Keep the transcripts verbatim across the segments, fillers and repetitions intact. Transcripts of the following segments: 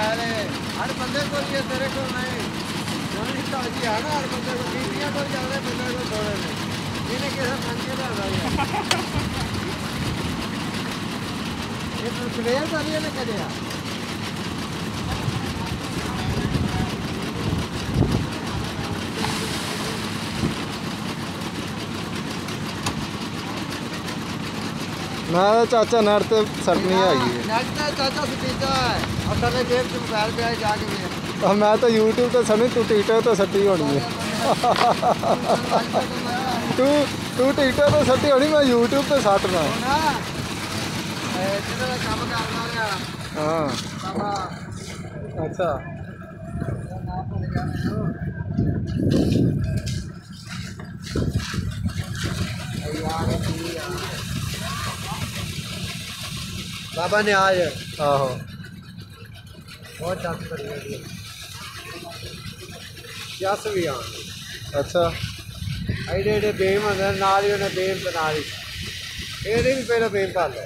है हर बंदे को ये तेरे को नहीं नवी ताजी है ना हर बंदे को बीतियां को ज्यादा बंदे को थोड़े ने इन्हें कैसे मंगे ना रहा ये तो प्लेयर तो नहीं है करे यार मैं चाचा नट ते सट नहीं आई नट ते चाचा सुटीचा है और तने जेब च मोबाइल पे आए जाके भी अब मैं तो यूट्यूब ते सनी तू टीटर ते सट्टी होनी है तू तू टीटर ते सट्टी होनी मैं यूट्यूब ते सटना ना ए तेरा काम करना है हां बाबा अच्छा नाम भूल गया यार यार बाबा ने आज आहो बहुत चांस करी है क्या भी आ अच्छा एडे एडे बेम होंगे नाल ही उन्हें बेम ते नाल ही एडे भी पहले बेम पा ले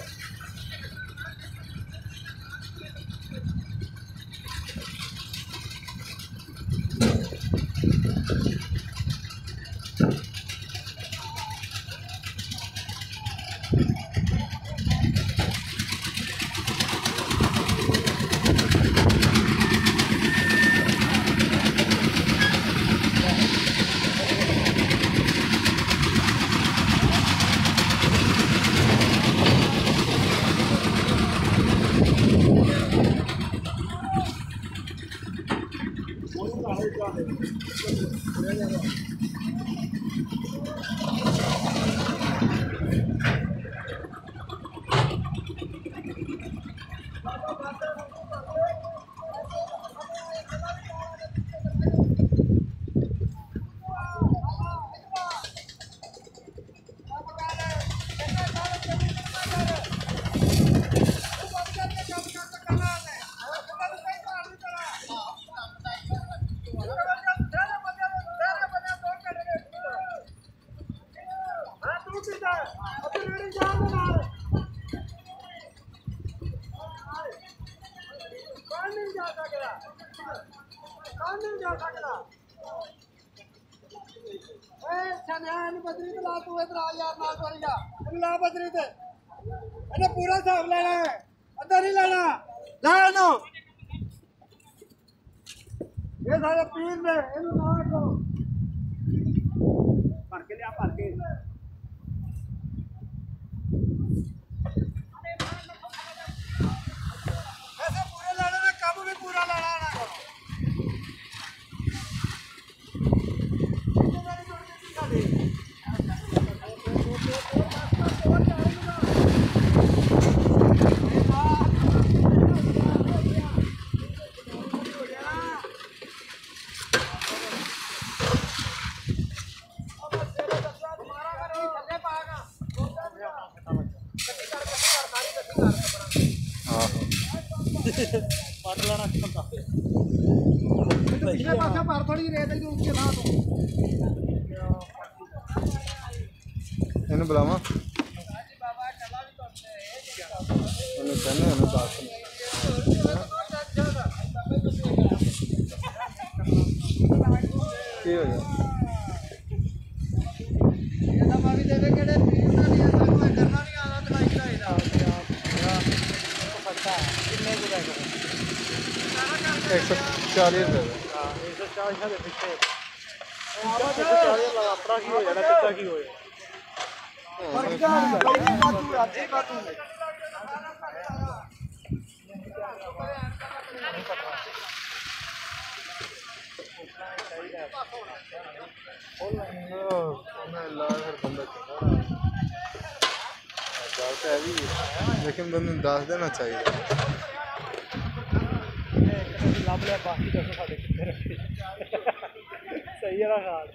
बदरी ला तू इधर आ यार ना वाली जा ला बदरी ते इन्हें पूरा हिसाब लेना है अद्धा नहीं लेना ला नो ये सारे पीर ने इन्हें ना को भर के लिया भर के ऐसे पूरे लेना ना कब भी पूरा लेना ना पट लेना पिछले पासे मार थोड़ी रेत है उसके ना तो इन्हें बुलावा इन्हें कहने इन्हें बात की हो गया ये ना मावी देवे केड़े पीर ना नहीं ऐसा कोई करना नहीं आना तो नहीं चाहिए आपको पता है कितने की जाएगा एक सौ चालीस रुपये हां एक सौ चालीस के पीछे अपना की हो जाना कितना की हो लेकिन बंदे दस देना चाहिए ਲੱਭ ਲਿਆ ਬਾਕੀ ਦੱਸੋ ਸਾਡੇ ਕਿੱਥੇ ਰੱਖੇ ਸਹੀ ਹੈ ਨਾ ਖਾਲ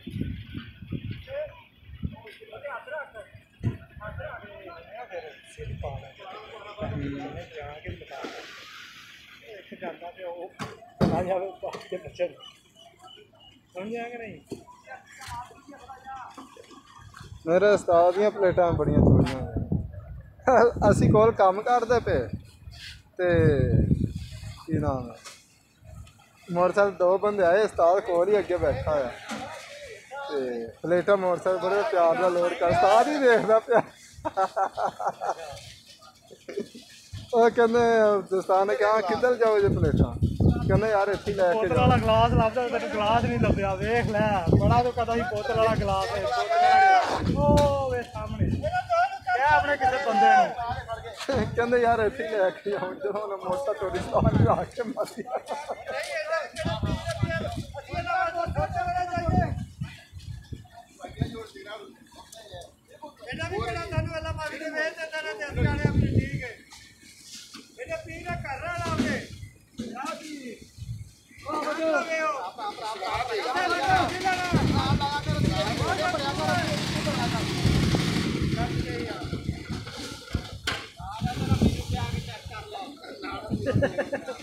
ਇੱਕ ਜਾਂਦਾ ਤੇ ਉਹ ਆ ਜਾਵੇ ਬਾਕੀ ਦੇ ਬੱਚੇ ਸਮਝ ਆਇਆ ਕਿ ਨਹੀਂ मेरे उस्ताद दी प्लेटां बड़ियां थोड़ियां असी कोल कम करदे पे ते की नाम है मोटरसाइकिल दो बंदे आए उस्ताद कोल ही अगे बैठा होया ते प्लेटा मोटरसाइकिल बड़े प्यार नाल लोड कर उस्ताद ही देखदा पिया ਉਹ ਕਹਿੰਦੇ ਦੋਸਤਾਨ ਨੇ ਕਿਹਾ ਕਿੱਧਰ ਜਾਓ ਜੇ ਪਲੇਟਾਂ ਕਹਿੰਦੇ ਯਾਰ ਇੱਥੇ ਲੈ ਕੇ ਬੋਤਲ ਵਾਲਾ ਗਲਾਸ ਲੱਭਦਾ ਤੈਨੂੰ ਗਲਾਸ ਨਹੀਂ ਲੱਭਿਆ ਵੇਖ ਲੈ ਬੜਾ ਤੋਂ ਕਦਾ ਹੀ ਬੋਤਲ ਵਾਲਾ ਗਲਾਸ ਹੈ ਉਹ ਵੇ ਸਾਹਮਣੇ ਇਹ ਆਪਣੇ ਕਿਸੇ ਬੰਦੇ ਨੂੰ ਕਹਿੰਦੇ ਯਾਰ ਇੱਥੇ ਲੈ ਕੇ ਆਉਂ ਜਦੋਂ ਨਾ ਮੋਟਾ ਟੋਰੀ ਸਟਾਰ ਲਾ ਕੇ ਮਾਰੀ ਇਹਦਾ ਵੀ ਕਿਹੜਾ ਤੁਹਾਨੂੰ ਵਾਲਾ ਮਾਰੀ ਦੇ ਵੇਚ ਦਿੰਦਾ ਨਾ ਤੇ ਅਸੀਂ ਆਲੇ ਆਪਣੀ ਠੀਕ ਹੈ ਇਹਦੇ ਪੀਰ ਦਾ ਘਰ ਵਾਲਾ ਆਵੇ ਆ ਵੀ ਉਹ ਬਜੋ ਆਪਾ ਆਪਾ ਆਪਾ